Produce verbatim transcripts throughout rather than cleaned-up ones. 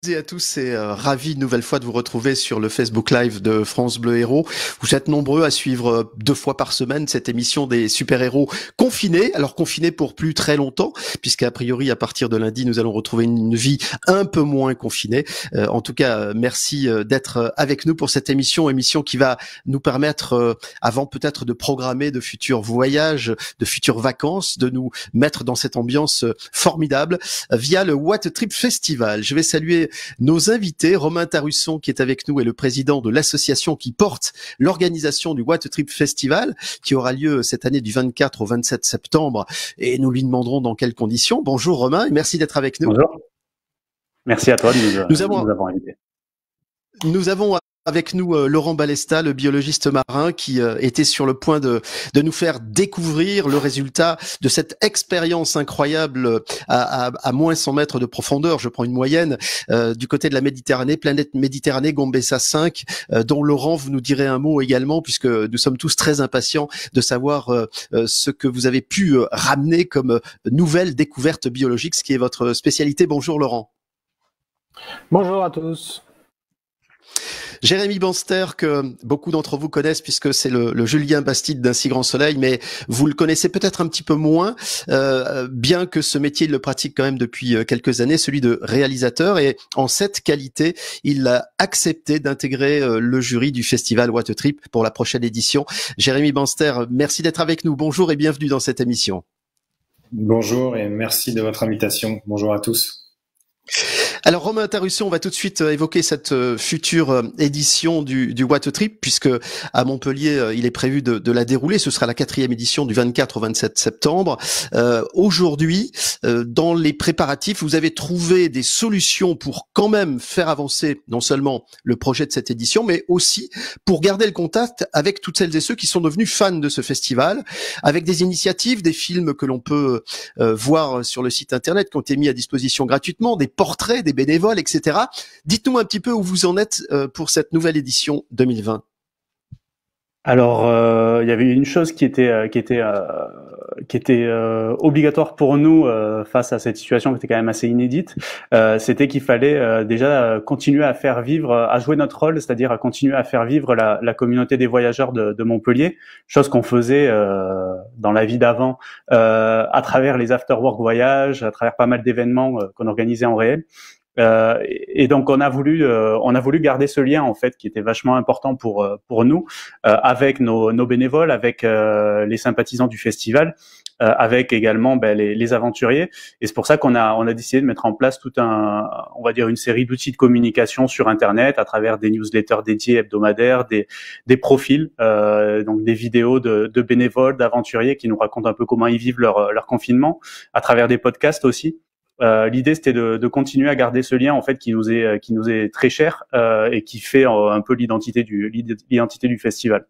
Et à tous et euh, ravi une nouvelle fois de vous retrouver sur le Facebook Live de France Bleu Héros. Vous êtes nombreux à suivre euh, deux fois par semaine cette émission des super-héros confinés. Alors confinés pour plus très longtemps, puisqu'à priori à partir de lundi nous allons retrouver une, une vie un peu moins confinée. Euh, en tout cas, euh, merci euh, d'être avec nous pour cette émission, émission qui va nous permettre, euh, avant peut-être de programmer de futurs voyages, de futures vacances, de nous mettre dans cette ambiance euh, formidable euh, via le What Trip Festival. Je vais saluer nos invités. Romain Tarusson qui est avec nous est le président de l'association qui porte l'organisation du What Trip Festival qui aura lieu cette année du vingt-quatre au vingt-sept septembre et nous lui demanderons dans quelles conditions. Bonjour Romain et merci d'être avec nous. Bonjour. Merci à toi de nous, nous, avons, nous avons invités. Nous avons avec nous euh, Laurent Balesta, le biologiste marin, qui euh, était sur le point de, de nous faire découvrir le résultat de cette expérience incroyable à, à, à moins cent mètres de profondeur, je prends une moyenne, euh, du côté de la Méditerranée, planète Méditerranée, Gambessa cinq, euh, dont Laurent, vous nous direz un mot également, puisque nous sommes tous très impatients de savoir euh, euh, ce que vous avez pu euh, ramener comme euh, nouvelle découverte biologique, ce qui est votre spécialité. Bonjour Laurent. Bonjour à tous. Jérémy Banster, que beaucoup d'entre vous connaissent puisque c'est le, le Julien Bastide d'Un si grand soleil, mais vous le connaissez peut-être un petit peu moins, euh, bien que ce métier il le pratique quand même depuis quelques années, celui de réalisateur. Et en cette qualité, il a accepté d'intégrer euh, le jury du festival What Trip pour la prochaine édition. Jérémy Banster, merci d'être avec nous. Bonjour et bienvenue dans cette émission. Bonjour et merci de votre invitation. Bonjour à tous. Alors Romain Tarusson, on va tout de suite évoquer cette future édition du, du What Trip, puisque à Montpellier, il est prévu de, de la dérouler. Ce sera la quatrième édition du vingt-quatre au vingt-sept septembre. Euh, aujourd'hui, euh, dans les préparatifs, vous avez trouvé des solutions pour quand même faire avancer non seulement le projet de cette édition, mais aussi pour garder le contact avec toutes celles et ceux qui sont devenus fans de ce festival, avec des initiatives, des films que l'on peut euh, voir sur le site internet qui ont été mis à disposition gratuitement, des portraits, des bénévoles, et cetera. Dites-nous un petit peu où vous en êtes euh, pour cette nouvelle édition deux mille vingt. Alors, euh, il y avait une chose qui était euh, qui était euh, qui était euh, obligatoire pour nous euh, face à cette situation qui était quand même assez inédite. Euh, c'était qu'il fallait euh, déjà continuer à faire vivre, à jouer notre rôle, c'est-à-dire à continuer à faire vivre la, la communauté des voyageurs de, de Montpellier, chose qu'on faisait euh, dans la vie d'avant euh, à travers les after-work voyages, à travers pas mal d'événements euh, qu'on organisait en réel. Euh, et donc on a voulu euh, on a voulu garder ce lien en fait qui était vachement important pour pour nous euh, avec nos, nos bénévoles, avec euh, les sympathisants du festival, euh, avec également ben, les, les aventuriers. Et c'est pour ça qu'on a on a décidé de mettre en place tout un on va dire une série d'outils de communication sur Internet à travers des newsletters dédiés hebdomadaires, des des profils, euh, donc des vidéos de, de bénévoles, d'aventuriers qui nous racontent un peu comment ils vivent leur leur confinement, à travers des podcasts aussi. Euh, l'idée c'était de, de continuer à garder ce lien en fait qui nous est qui nous est très cher euh, et qui fait euh, un peu l'identité du l'identité du festival.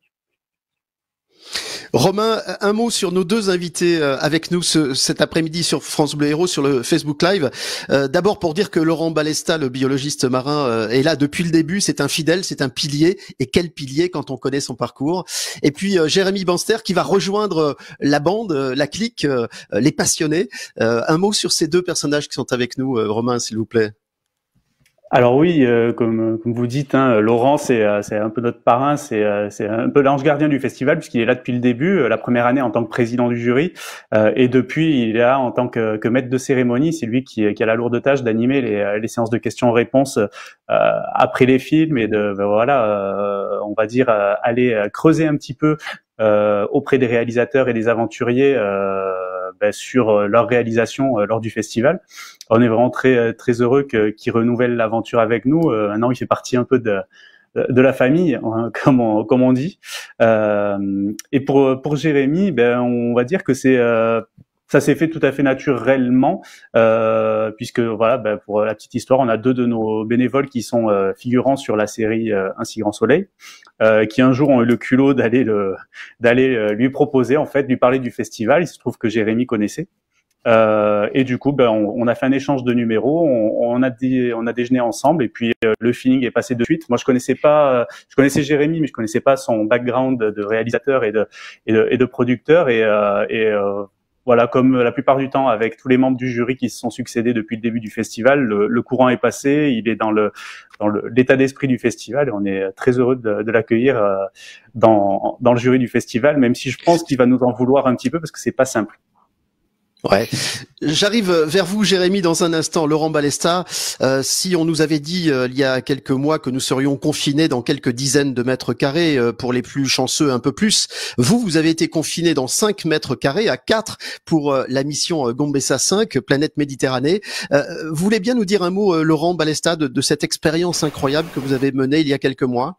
Romain, un mot sur nos deux invités avec nous ce, cet après-midi sur France Bleu Héros sur le Facebook Live. Euh, d'abord pour dire que Laurent Balesta, le biologiste marin, euh, est là depuis le début. C'est un fidèle, c'est un pilier. Et quel pilier quand on connaît son parcours. Et puis euh, Jérémy Banster qui va rejoindre euh, la bande, euh, la clique, euh, les passionnés. Euh, un mot sur ces deux personnages qui sont avec nous, euh, Romain, s'il vous plaît. Alors oui, euh, comme comme vous dites, hein, Laurent, c'est euh, c'est un peu notre parrain, c'est euh, c'est un peu l'ange gardien du festival puisqu'il est là depuis le début, euh, la première année en tant que président du jury, euh, et depuis il est là en tant que, que maître de cérémonie. C'est lui qui qui a la lourde tâche d'animer les les séances de questions-réponses euh, après les films et de ben voilà, euh, on va dire euh, aller creuser un petit peu euh, auprès des réalisateurs et des aventuriers euh, ben, sur leur réalisation euh, lors du festival. On est vraiment très très heureux que, qu'il renouvelle l'aventure avec nous. Euh, maintenant, il fait partie un peu de de la famille, hein, comme on comme on dit. Euh, et pour pour Jérémy, ben on va dire que c'est euh, ça s'est fait tout à fait naturellement, euh, puisque voilà, ben, pour la petite histoire, on a deux de nos bénévoles qui sont euh, figurants sur la série euh, Un si grand soleil, euh, qui un jour ont eu le culot d'aller le d'aller euh, lui proposer en fait, lui parler du festival. Il se trouve que Jérémy connaissait. Euh, et du coup, ben, on, on a fait un échange de numéros, on, on a dit, on a déjeuné ensemble, et puis euh, le feeling est passé de suite. Moi, je connaissais pas, euh, je connaissais Jérémy, mais je connaissais pas son background de réalisateur et de et de, et de producteur, et, euh, et euh, voilà, comme la plupart du temps avec tous les membres du jury qui se sont succédés depuis le début du festival, le, le courant est passé, il est dans le dans le, l'état d'esprit du festival et on est très heureux de, de l'accueillir euh, dans dans le jury du festival, même si je pense qu'il va nous en vouloir un petit peu parce que c'est pas simple. Ouais. J'arrive vers vous, Jérémy, dans un instant. Laurent Balesta, euh, si on nous avait dit euh, il y a quelques mois que nous serions confinés dans quelques dizaines de mètres carrés, euh, pour les plus chanceux un peu plus, vous, vous avez été confinés dans cinq mètres carrés à quatre pour euh, la mission euh, Gombessa cinq, Planète Méditerranée. Euh, vous voulez bien nous dire un mot, euh, Laurent Balesta, de, de cette expérience incroyable que vous avez menée il y a quelques mois?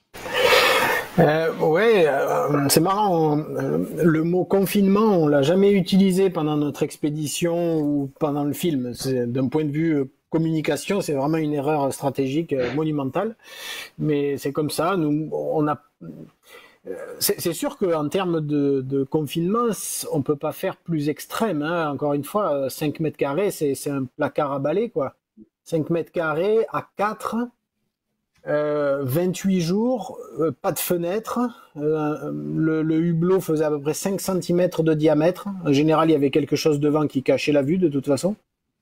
Euh, ouais, euh, c'est marrant. Euh, le mot confinement, on l'a jamais utilisé pendant notre expédition ou pendant le film. C'est, d'un point de vue euh, communication, c'est vraiment une erreur stratégique euh, monumentale. Mais c'est comme ça. Nous, on a. Euh, c'est, c'est sûr qu'en termes de, de confinement, on peut pas faire plus extrême. Hein. Encore une fois, cinq mètres carrés, c'est, c'est un placard à balai, quoi. cinq mètres carrés à quatre. Euh, vingt-huit jours, euh, pas de fenêtre, euh, le, le hublot faisait à peu près cinq centimètres de diamètre. En général, il y avait quelque chose devant qui cachait la vue de toute façon.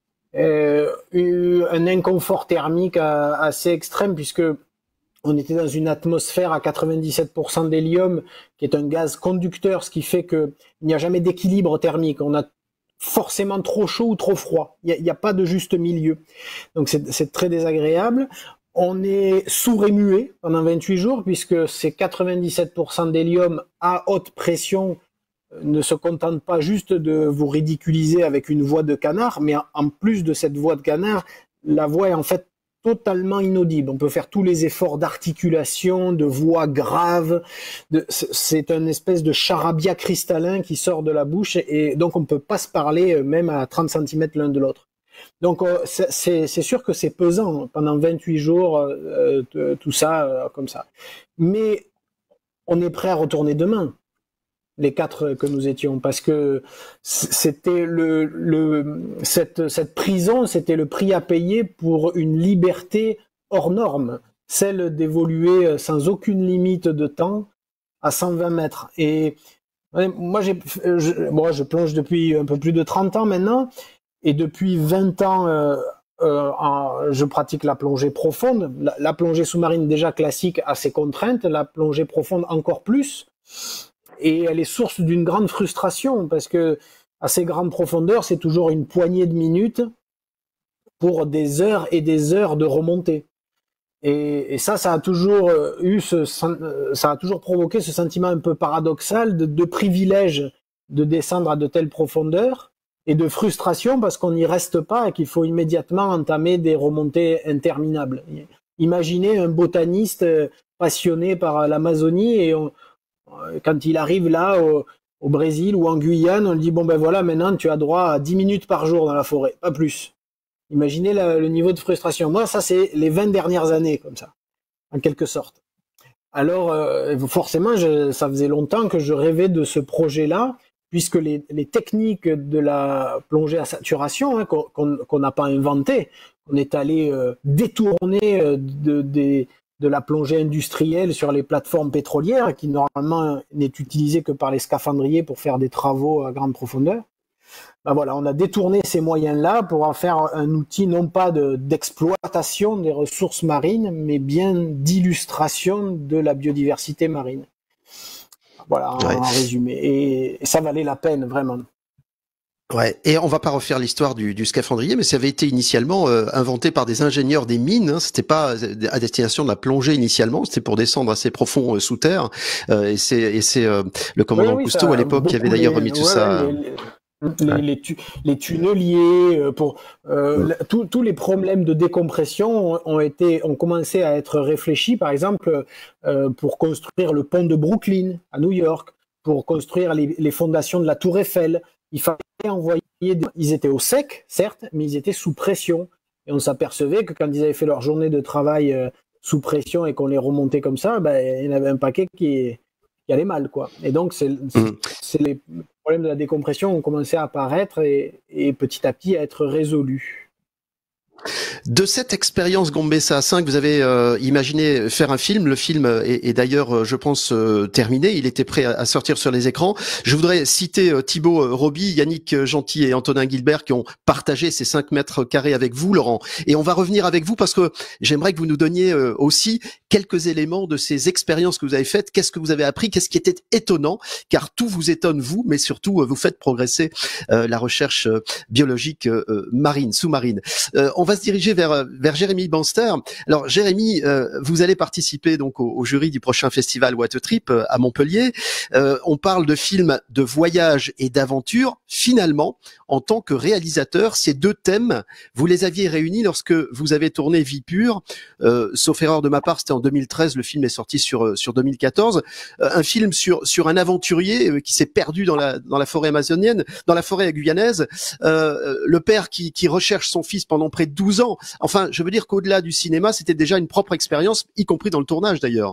Euh, un inconfort thermique assez extrême puisque on était dans une atmosphère à quatre-vingt-dix-sept pour cent d'hélium, qui est un gaz conducteur, ce qui fait qu'il n'y a jamais d'équilibre thermique. On a forcément trop chaud ou trop froid. Il n'y a, a pas de juste milieu. Donc c'est, c'est très désagréable. On est sourd et muet pendant vingt-huit jours puisque ces quatre-vingt-dix-sept pour cent d'hélium à haute pression ne se contentent pas juste de vous ridiculiser avec une voix de canard, mais en plus de cette voix de canard, la voix est en fait totalement inaudible. On peut faire tous les efforts d'articulation, de voix grave. De, c'est une espèce de charabia cristallin qui sort de la bouche et donc on ne peut pas se parler même à trente centimètres l'un de l'autre. Donc c'est, c'est sûr que c'est pesant pendant vingt-huit jours, euh, tout ça euh, comme ça. Mais on est prêt à retourner demain, les quatre que nous étions, parce que c'était le, le cette, cette prison, c'était le prix à payer pour une liberté hors norme, celle d'évoluer sans aucune limite de temps à cent vingt mètres. Et moi, j'ai, je, moi, je plonge depuis un peu plus de trente ans maintenant. Et depuis vingt ans, euh, euh, en, je pratique la plongée profonde. La, la plongée sous-marine déjà classique a ses contraintes, la plongée profonde encore plus. Et elle est source d'une grande frustration parce que à ces grandes profondeurs, c'est toujours une poignée de minutes pour des heures et des heures de remontée. Et, et ça, ça a toujours eu ce, ça a toujours provoqué ce sentiment un peu paradoxal de, de privilège de descendre à de telles profondeurs. Et de frustration parce qu'on n'y reste pas et qu'il faut immédiatement entamer des remontées interminables. Imaginez un botaniste passionné par l'Amazonie et on, quand il arrive là au, au Brésil ou en Guyane, on lui dit bon ben voilà, maintenant tu as droit à dix minutes par jour dans la forêt, pas plus. Imaginez la, le niveau de frustration. Moi, ça c'est les vingt dernières années comme ça, en quelque sorte. Alors euh, forcément, je, ça faisait longtemps que je rêvais de ce projet-là, puisque les, les techniques de la plongée à saturation, hein, qu'on qu'on n'a pas inventé, on est allé euh, détourner euh, de, de, de la plongée industrielle sur les plateformes pétrolières, qui normalement n'est utilisée que par les scaphandriers pour faire des travaux à grande profondeur. Ben voilà, on a détourné ces moyens-là pour en faire un outil non pas de, d'exploitation des ressources marines, mais bien d'illustration de la biodiversité marine. Voilà, en, ouais. en résumé. Et, et ça valait la peine, vraiment. Ouais, et on va pas refaire l'histoire du, du scaphandrier, mais ça avait été initialement euh, inventé par des ingénieurs des mines. Hein, c'était pas à destination de la plongée initialement, c'était pour descendre assez profond euh, sous terre. Euh, et c'est, et c'est euh, le commandant oui, oui, Cousteau à l'époque qui avait d'ailleurs remis tout ouais, ça. Ouais, les... Les, ouais. les, tu, les tunneliers, pour euh, ouais. tous, tous les problèmes de décompression ont, ont été, ont commencé à être réfléchis. Par exemple, euh, pour construire le pont de Brooklyn à New York, pour construire les, les fondations de la Tour Eiffel, il fallait envoyer. Des... Ils étaient au sec, certes, mais ils étaient sous pression. Et on s'apercevait que quand ils avaient fait leur journée de travail euh, sous pression et qu'on les remontait comme ça, ben il y en avait un paquet qui, qui allait mal, quoi. Et donc c'est, c'est, mmh. c'est les problèmes de la décompression ont commencé à apparaître et, et petit à petit à être résolus. De cette expérience Gombe-Sa cinq, vous avez euh, imaginé faire un film. Le film est, est d'ailleurs, je pense, euh, terminé. Il était prêt à, à sortir sur les écrans. Je voudrais citer euh, Thibaut euh, Roby, Yannick Gentil et Antonin Guilbert qui ont partagé ces cinq mètres carrés avec vous, Laurent. Et on va revenir avec vous parce que j'aimerais que vous nous donniez euh, aussi quelques éléments de ces expériences que vous avez faites. Qu'est-ce que vous avez appris? Qu'est-ce qui était étonnant? Car tout vous étonne, vous, mais surtout, euh, vous faites progresser euh, la recherche euh, biologique euh, marine, sous-marine. Euh, on va se diriger vers vers Jérémy Banster. Alors Jérémy, euh, vous allez participer donc au, au jury du prochain festival What a Trip euh, à Montpellier. Euh, on parle de films de voyage et d'aventure. Finalement, en tant que réalisateur, ces deux thèmes, vous les aviez réunis lorsque vous avez tourné Vie pure. Euh, sauf erreur de ma part, c'était en deux mille treize. Le film est sorti sur sur deux mille quatorze. Euh, un film sur sur un aventurier euh, qui s'est perdu dans la dans la forêt amazonienne, dans la forêt guyanaise. Euh, le père qui qui recherche son fils pendant près de douze ans. Enfin, je veux dire qu'au-delà du cinéma, c'était déjà une propre expérience, y compris dans le tournage d'ailleurs.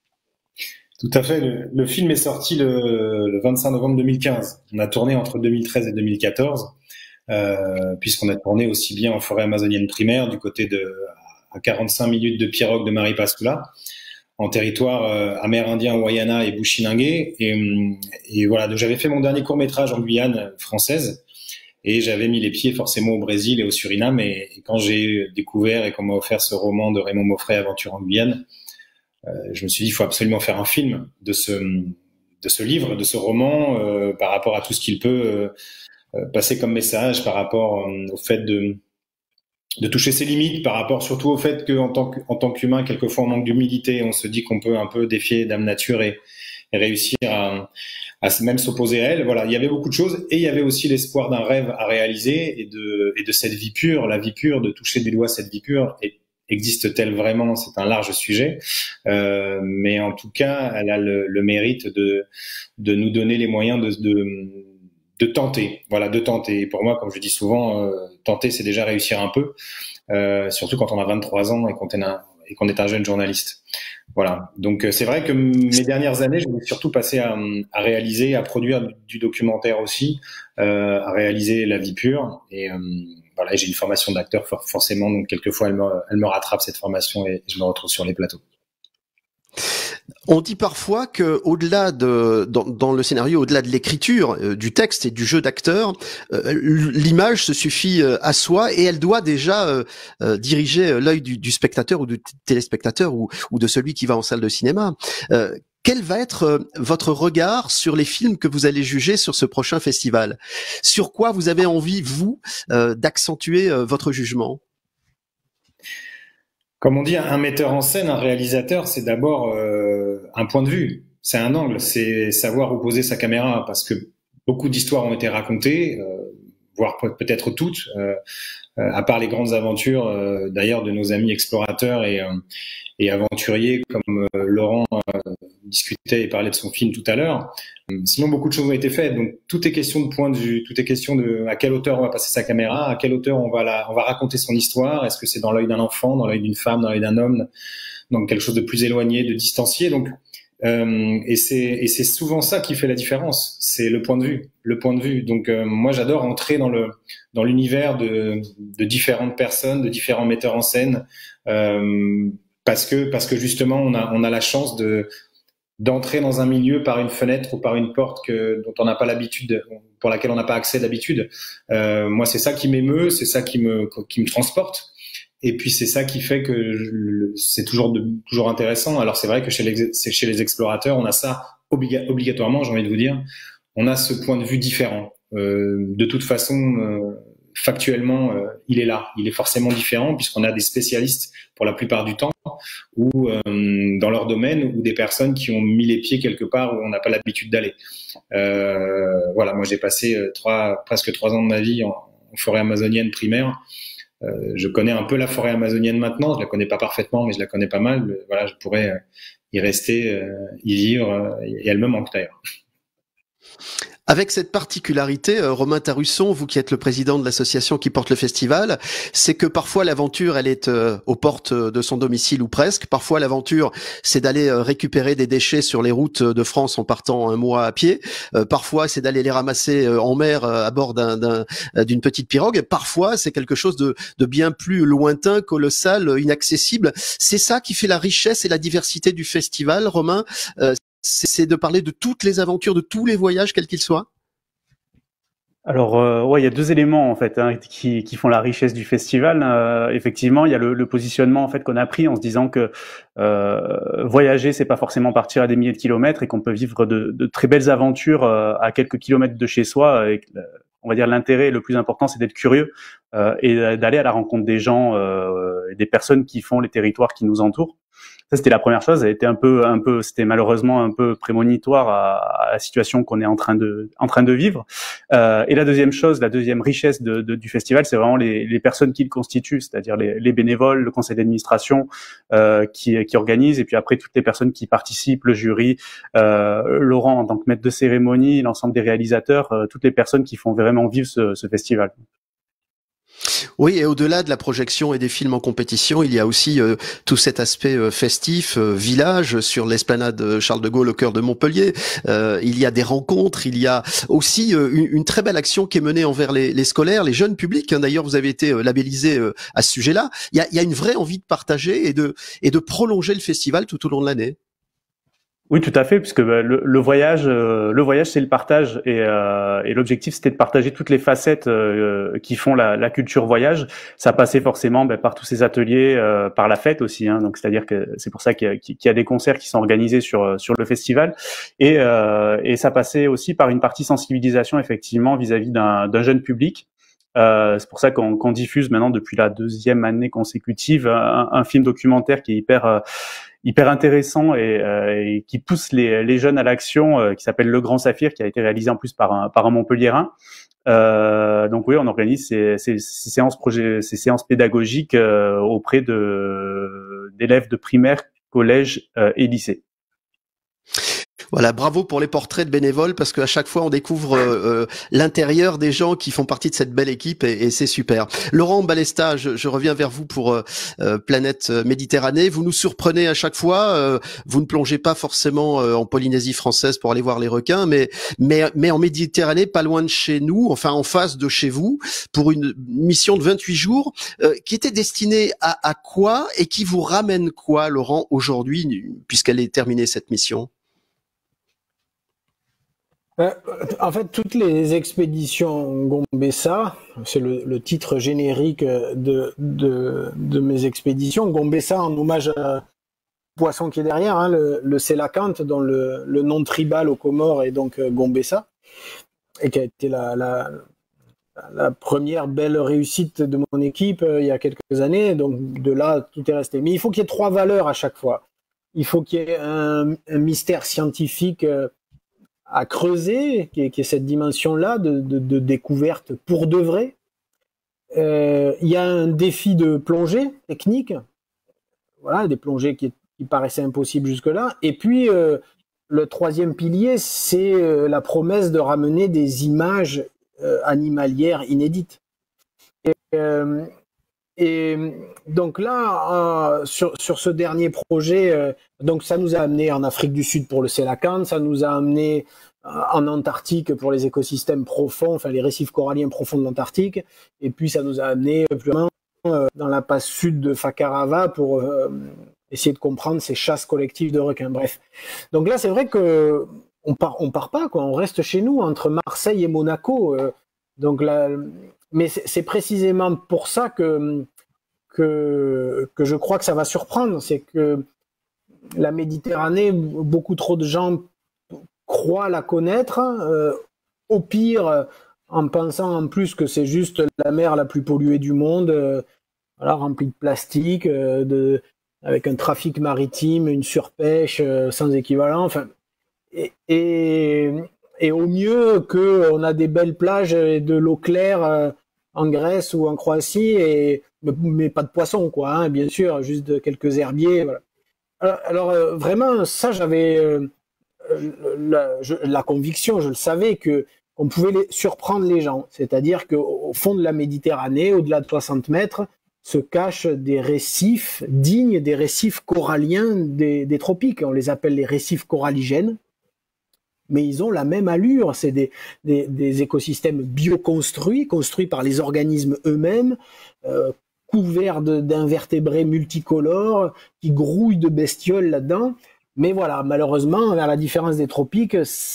Tout à fait. Le, le film est sorti le, le vingt-cinq novembre deux mille quinze. On a tourné entre deux mille treize et deux mille quatorze, euh, puisqu'on a tourné aussi bien en forêt amazonienne primaire, du côté de à quarante-cinq minutes de Pirogue de Maripasoula, en territoire euh, amérindien, Wayana et Bushinangue. Et, et voilà, j'avais fait mon dernier court-métrage en Guyane française. Et j'avais mis les pieds forcément au Brésil et au Suriname. Et, et quand j'ai découvert et qu'on m'a offert ce roman de Raymond Moffret, Aventure en Guyane, euh, je me suis dit, il faut absolument faire un film de ce, de ce livre, de ce roman, euh, par rapport à tout ce qu'il peut euh, passer comme message, par rapport euh, au fait de, de toucher ses limites, par rapport surtout au fait qu'en tant qu'en tant qu'humain, quelquefois on manque d'humilité, on se dit qu'on peut un peu défier Dame Nature et, et réussir à, à même s'opposer à elle. Voilà, il y avait beaucoup de choses et il y avait aussi l'espoir d'un rêve à réaliser et de, et de cette vie pure, la vie pure, de toucher du doigt cette vie pure. Et existe-t-elle vraiment? C'est un large sujet, euh, mais en tout cas, elle a le, le mérite de, de nous donner les moyens de, de, de tenter. Voilà, de tenter. Et pour moi, comme je dis souvent, euh, tenter, c'est déjà réussir un peu, euh, surtout quand on a vingt-trois ans et qu'on est un, et qu'on est un jeune journaliste. Voilà. Donc c'est vrai que mes dernières années, je me suis surtout passé à, à réaliser, à produire du documentaire aussi, euh, à réaliser la vie pure. Et euh, voilà, j'ai une formation d'acteur forcément, donc quelquefois elle me, elle me rattrape cette formation et je me retrouve sur les plateaux. On dit parfois que, au-delà de dans, dans le scénario, au-delà de l'écriture, euh, du texte et du jeu d'acteur, euh, l'image se suffit euh, à soi et elle doit déjà euh, euh, diriger l'œil du, du spectateur ou du téléspectateur ou, ou de celui qui va en salle de cinéma. Euh, quel va être euh, votre regard sur les films que vous allez juger sur ce prochain festival? Sur quoi vous avez envie, vous, euh, d'accentuer euh, votre jugement? Comme on dit, un metteur en scène, un réalisateur, c'est d'abord euh, un point de vue, c'est un angle, c'est savoir où poser sa caméra, parce que beaucoup d'histoires ont été racontées, euh, voire peut-être toutes, euh, euh, à part les grandes aventures euh, d'ailleurs de nos amis explorateurs et, euh, et aventuriers comme euh, Laurent euh, discutait et parlait de son film tout à l'heure. Sinon, beaucoup de choses ont été faites. Donc, tout est question de point de vue, tout est question de à quelle hauteur on va passer sa caméra, à quelle hauteur on va la, on va raconter son histoire. Est-ce que c'est dans l'œil d'un enfant, dans l'œil d'une femme, dans l'œil d'un homme, donc quelque chose de plus éloigné, de distancié. Donc, euh, et c'est et c'est souvent ça qui fait la différence. C'est le point de vue, le point de vue. Donc, euh, moi, j'adore entrer dans le dans l'univers de de différentes personnes, de différents metteurs en scène, euh, parce que parce que justement, on a on a la chance de d'entrer dans un milieu par une fenêtre ou par une porte que, dont on n'a pas l'habitude, pour laquelle on n'a pas accès d'habitude. Euh, moi, c'est ça qui m'émeut, c'est ça qui me, qui me transporte. Et puis, c'est ça qui fait que je, c'est toujours, de, toujours intéressant. Alors, c'est vrai que chez les, chez les explorateurs, on a ça obliga, obligatoirement, j'ai envie de vous dire. On a ce point de vue différent. Euh, de toute façon, euh, factuellement, euh, il est là. Il est forcément différent puisqu'on a des spécialistes pour la plupart du temps ou euh, dans leur domaine ou des personnes qui ont mis les pieds quelque part où on n'a pas l'habitude d'aller. Euh, voilà, moi j'ai passé euh, trois, presque trois ans de ma vie en, en forêt amazonienne primaire. Euh, je connais un peu la forêt amazonienne maintenant. Je la connais pas parfaitement, mais je la connais pas mal. Voilà, je pourrais euh, y rester, euh, y vivre, euh, et elle me manque d'ailleurs. Avec cette particularité, euh, Romain Tarusson, vous qui êtes le président de l'association qui porte le festival, c'est que parfois l'aventure, elle est euh, aux portes de son domicile ou presque. Parfois l'aventure, c'est d'aller euh, récupérer des déchets sur les routes de France en partant un mois à pied. Euh, parfois, c'est d'aller les ramasser euh, en mer euh, à bord d'un, d'un, euh, d'une petite pirogue. Parfois, c'est quelque chose de, de bien plus lointain, colossal, inaccessible. C'est ça qui fait la richesse et la diversité du festival, Romain. Euh, c'est de parler de toutes les aventures, de tous les voyages, quels qu'ils soient. Alors, euh, ouais, il y a deux éléments en fait hein, qui, qui font la richesse du festival. Euh, effectivement, il y a le, le positionnement en fait qu'on a pris en se disant que euh, voyager, c'est pas forcément partir à des milliers de kilomètres et qu'on peut vivre de, de très belles aventures euh, à quelques kilomètres de chez soi. Et, on va dire l'intérêt le plus important, c'est d'être curieux euh, et d'aller à la rencontre des gens, euh, et des personnes qui font les territoires qui nous entourent. Ça, c'était la première chose. Ça a été un peu, un peu, c'était malheureusement un peu prémonitoire à, à la situation qu'on est en train de, en train de vivre. Euh, et la deuxième chose, la deuxième richesse de, de, du festival, c'est vraiment les, les personnes qui le constituent, c'est-à-dire les, les bénévoles, le conseil d'administration euh, qui, qui organise, et puis après toutes les personnes qui participent, le jury, euh, Laurent en tant que maître de cérémonie, l'ensemble des réalisateurs, euh, toutes les personnes qui font vraiment vivre ce, ce festival. Oui, et au-delà de la projection et des films en compétition, il y a aussi euh, tout cet aspect euh, festif, euh, village, sur l'esplanade Charles de Gaulle au cœur de Montpellier. Euh, il y a des rencontres, il y a aussi euh, une, une très belle action qui est menée envers les, les scolaires, les jeunes publics. Hein. D'ailleurs, vous avez été euh, labellisé euh, à ce sujet-là. Il y a, il y a une vraie envie de partager et de, et de prolonger le festival tout au long de l'année. Oui, tout à fait, puisque bah, le, le voyage, euh, le voyage, c'est le partage, et, euh, et l'objectif, c'était de partager toutes les facettes euh, qui font la, la culture voyage. Ça passait forcément bah, par tous ces ateliers, euh, par la fête aussi. Hein, donc, c'est-à-dire que c'est pour ça qu'il y a, qu'il y a des concerts qui sont organisés sur sur le festival, et, euh, et ça passait aussi par une partie sensibilisation, effectivement, vis-à-vis d'un, d'un jeune public. Euh, c'est pour ça qu'on, qu'on diffuse maintenant depuis la deuxième année consécutive un, un film documentaire qui est hyper euh, hyper intéressant et, euh, et qui pousse les, les jeunes à l'action, euh, qui s'appelle Le Grand Saphir, qui a été réalisé en plus par un, par un Montpelliérain. Euh, donc oui, on organise ces, ces, ces séances projet, ces séances pédagogiques euh, auprès de d'élèves de primaire, collège euh, et lycée. Voilà, bravo pour les portraits de bénévoles, parce qu'à chaque fois on découvre euh, l'intérieur des gens qui font partie de cette belle équipe, et, et c'est super. Laurent Balesta, je, je reviens vers vous pour euh, Planète Méditerranée. Vous nous surprenez à chaque fois. Euh, vous ne plongez pas forcément euh, en Polynésie française pour aller voir les requins, mais mais mais en Méditerranée, pas loin de chez nous, enfin en face de chez vous, pour une mission de vingt-huit jours euh, qui était destinée à, à quoi et qui vous ramène quoi, Laurent, aujourd'hui, puisqu'elle est terminée cette mission? Euh, en fait, toutes les expéditions Gombessa, c'est le, le titre générique de, de, de mes expéditions. Gombessa en hommage à poisson qui est derrière, hein, le, le sélacanthe, dont le, le nom tribal aux Comores est donc Gombessa, et qui a été la, la, la première belle réussite de mon équipe euh, il y a quelques années. Donc de là, tout est resté. Mais il faut qu'il y ait trois valeurs à chaque fois. Il faut qu'il y ait un, un mystère scientifique euh, à creuser, qui est, qui est cette dimension-là de, de, de découverte pour de vrai. Euh, il y a un défi de plongée technique, voilà, des plongées qui, qui paraissaient impossibles jusque-là. Et puis, euh, le troisième pilier, c'est euh, la promesse de ramener des images euh, animalières inédites. Et, euh, et donc là, euh, sur, sur ce dernier projet, euh, donc ça nous a amené en Afrique du Sud pour le sélacanthe, ça nous a amené euh, en Antarctique pour les écosystèmes profonds, enfin les récifs coralliens profonds de l'Antarctique, et puis ça nous a amené plus loin euh, dans la passe sud de Fakarava pour euh, essayer de comprendre ces chasses collectives de requins. Bref, donc là c'est vrai que on part, on part pas quoi, on reste chez nous entre Marseille et Monaco. Euh, donc là. Mais c'est précisément pour ça que, que, que je crois que ça va surprendre. C'est que la Méditerranée, beaucoup trop de gens croient la connaître, euh, au pire, en pensant en plus que c'est juste la mer la plus polluée du monde, euh, voilà, remplie de plastique, euh, de, avec un trafic maritime, une surpêche euh, sans équivalent. Enfin, et, et Et au mieux qu'on a des belles plages et de l'eau claire euh, en Grèce ou en Croatie, et, mais, mais pas de poissons, quoi, hein, bien sûr, juste de quelques herbiers. Voilà. Alors, alors euh, vraiment, ça, j'avais euh, la, je, la conviction, je le savais, que qu'on pouvait les, surprendre les gens. C'est-à-dire qu'au fond de la Méditerranée, au-delà de soixante mètres, se cachent des récifs dignes des récifs coralliens des, des tropiques. On les appelle les récifs coralligènes. Mais ils ont la même allure. C'est des, des, des écosystèmes bioconstruits, construits par les organismes eux-mêmes, euh, couverts d'invertébrés multicolores, qui grouillent de bestioles là-dedans. Mais voilà, malheureusement, à la différence des tropiques,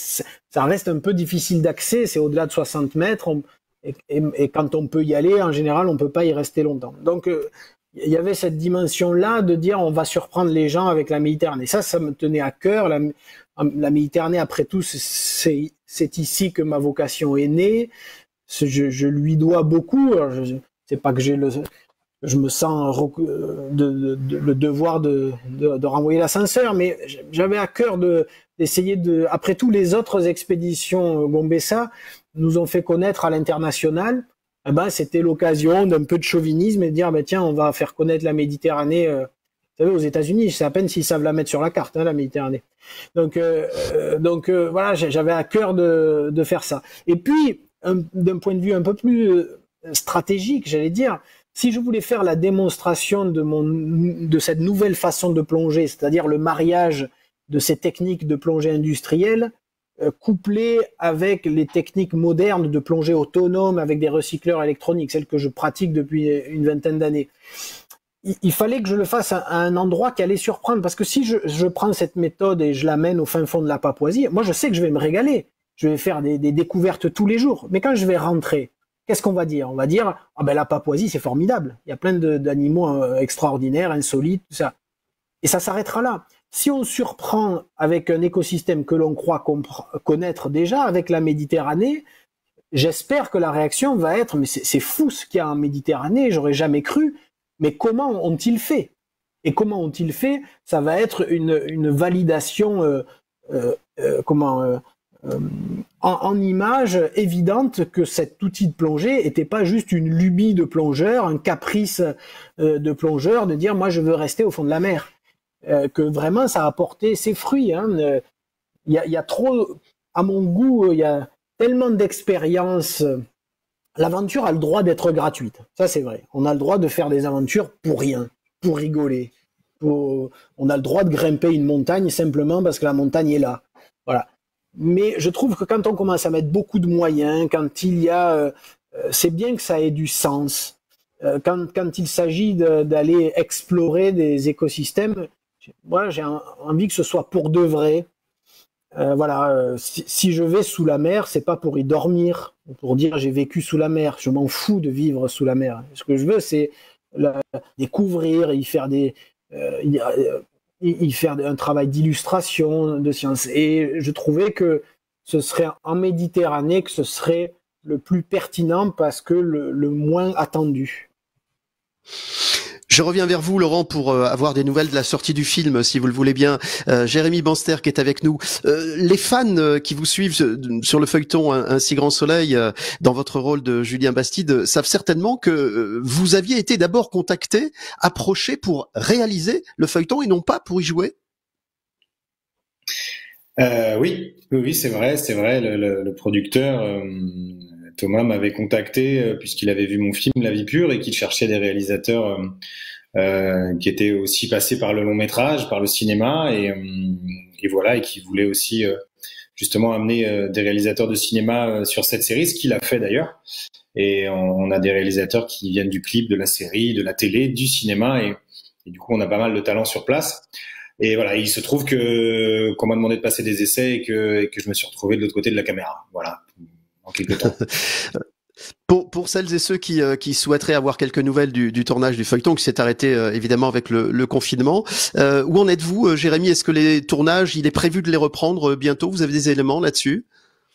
ça reste un peu difficile d'accès. C'est au-delà de soixante mètres. On, et, et, et quand on peut y aller, en général, on peut pas y rester longtemps. Donc, euh, il y avait cette dimension-là de dire on va surprendre les gens avec la Méditerranée. Ça, ça me tenait à cœur. La, la Méditerranée, après tout, c'est ici que ma vocation est née. Je, je lui dois beaucoup. C'est pas que j'ai le... je me sens de, de, de, le devoir de, de, de renvoyer l'ascenseur, mais j'avais à cœur de d'essayer de, après tout, les autres expéditions Gombessa nous ont fait connaître à l'international. Eh ben, c'était l'occasion d'un peu de chauvinisme et de dire, ben, tiens, on va faire connaître la Méditerranée. Euh, vous savez, aux États-Unis, c'est à peine s'ils savent la mettre sur la carte, hein, la Méditerranée. Donc, euh, euh, donc euh, voilà, j'avais à cœur de, de faire ça. Et puis, d'un point de vue un peu plus stratégique, j'allais dire, si je voulais faire la démonstration de, mon, de cette nouvelle façon de plonger, c'est-à-dire le mariage de ces techniques de plongée industrielle, euh, couplées avec les techniques modernes de plongée autonome avec des recycleurs électroniques, celles que je pratique depuis une vingtaine d'années, il, il fallait que je le fasse à, à un endroit qui allait surprendre. Parce que si je, je prends cette méthode et je l'amène au fin fond de la Papouasie, moi je sais que je vais me régaler. Je vais faire des, des découvertes tous les jours. Mais quand je vais rentrer, qu'est-ce qu'on va dire? On va dire, ah ben la Papouasie, c'est formidable. Il y a plein d'animaux euh, extraordinaires, insolites, tout ça. Et ça s'arrêtera là. Si on surprend avec un écosystème que l'on croit connaître déjà, avec la Méditerranée, j'espère que la réaction va être, mais c'est fou ce qu'il y a en Méditerranée, j'aurais jamais cru. Mais comment ont-ils fait? Et comment ont-ils fait? Ça va être une, une validation, euh, euh, euh, comment... Euh, Euh, en, en image évidente que cet outil de plongée était pas juste une lubie de plongeur, un caprice euh, de plongeur de dire moi je veux rester au fond de la mer, euh, que vraiment ça a apporté ses fruits. Il hein. euh, y, a, y a trop, à mon goût, il y a tellement d'expériences. L'aventure a le droit d'être gratuite, ça c'est vrai. On a le droit de faire des aventures pour rien, pour rigoler. Pour... On a le droit de grimper une montagne simplement parce que la montagne est là. Voilà. Mais je trouve que quand on commence à mettre beaucoup de moyens, quand il y a, euh, c'est bien que ça ait du sens. Euh, quand, quand il s'agit d'aller explorer des écosystèmes, moi j'ai envie que ce soit pour de vrai. Euh, voilà, euh, si, si je vais sous la mer, c'est pas pour y dormir, pour dire j'ai vécu sous la mer. Je m'en fous de vivre sous la mer. Ce que je veux, c'est découvrir, y faire des euh, y, euh, y faire un travail d'illustration, de science. Et je trouvais que ce serait en Méditerranée que ce serait le plus pertinent parce que le, le moins attendu. Je reviens vers vous, Laurent, pour euh, avoir des nouvelles de la sortie du film, si vous le voulez bien. Euh, Jérémy Banster qui est avec nous. Euh, les fans euh, qui vous suivent sur le feuilleton Un, un si grand soleil, euh, dans votre rôle de Julien Bastide, savent certainement que euh, vous aviez été d'abord contacté, approché pour réaliser le feuilleton et non pas pour y jouer. Euh, oui, oui, oui c'est vrai, c'est vrai. Le, le, le producteur euh, Thomas m'avait contacté euh, puisqu'il avait vu mon film La Vie pure et qu'il cherchait des réalisateurs euh, euh, qui étaient aussi passés par le long métrage, par le cinéma et, euh, et voilà, et qui voulait aussi euh, justement amener euh, des réalisateurs de cinéma euh, sur cette série, ce qu'il a fait d'ailleurs. Et on, on a des réalisateurs qui viennent du clip, de la série, de la télé, du cinéma et, et du coup on a pas mal de talents sur place. Et voilà, il se trouve que qu'on m'a demandé de passer des essais et que, et que je me suis retrouvé de l'autre côté de la caméra. Voilà, en quelques temps. Pour, pour celles et ceux qui, euh, qui souhaiteraient avoir quelques nouvelles du, du tournage du feuilleton, qui s'est arrêté euh, évidemment avec le, le confinement, euh, où en êtes-vous, euh, Jérémy? Est-ce que les tournages, il est prévu de les reprendre euh, bientôt? Vous avez des éléments là-dessus?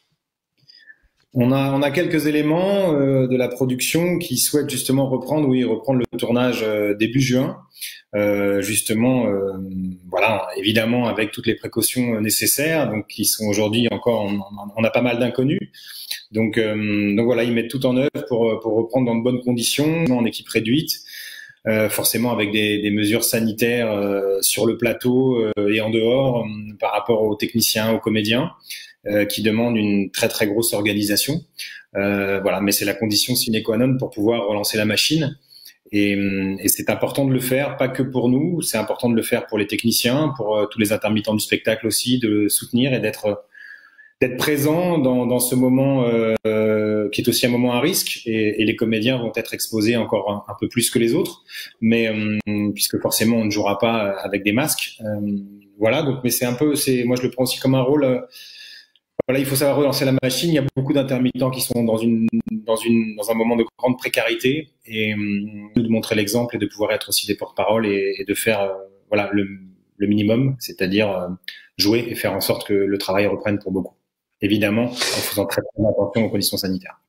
On a, on a quelques éléments euh, de la production qui souhaitent justement reprendre, oui, reprendre le tournage euh, début juin. Euh, justement, euh, voilà, évidemment avec toutes les précautions nécessaires, donc qui sont aujourd'hui encore, on, on a pas mal d'inconnus. Donc, euh, donc voilà, ils mettent tout en œuvre pour pour reprendre dans de bonnes conditions, en équipe réduite, euh, forcément avec des, des mesures sanitaires euh, sur le plateau euh, et en dehors euh, par rapport aux techniciens, aux comédiens. euh, qui demande une très très grosse organisation. Euh, voilà, mais c'est la condition sine qua non pour pouvoir relancer la machine. Et, et c'est important de le faire, pas que pour nous, c'est important de le faire pour les techniciens, pour euh, tous les intermittents du spectacle aussi, de le soutenir et d'être d'être présent dans, dans ce moment euh, qui est aussi un moment à risque. Et, et les comédiens vont être exposés encore un, un peu plus que les autres, mais euh, puisque forcément on ne jouera pas avec des masques. Euh, voilà, donc mais c'est un peu, c'est moi je le prends aussi comme un rôle. Euh, Voilà, il faut savoir relancer la machine. Il y a beaucoup d'intermittents qui sont dans une, dans une, dans un moment de grande précarité, et hum, de montrer l'exemple et de pouvoir être aussi des porte-parole et, et de faire, euh, voilà, le, le minimum, c'est-à-dire euh, jouer et faire en sorte que le travail reprenne pour beaucoup. Évidemment, en faisant très très attention aux conditions sanitaires.